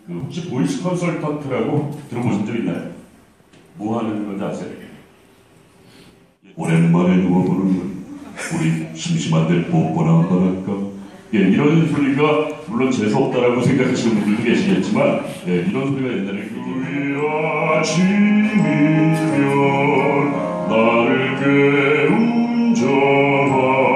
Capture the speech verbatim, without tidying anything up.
그 혹시 보이스 컨설턴트라고 들어보신 적 있나요? 뭐 하는 건지 아세요? 오랜만에 누워보는 우리 심심한데 뽀뽀나 한다랄까. 예, 이런 소리가 물론 재수없다라고 생각하시는 분들도 계시겠지만, 예, 이런 소리가 옛날에 굉장히 아침이면 나를 깨운 저와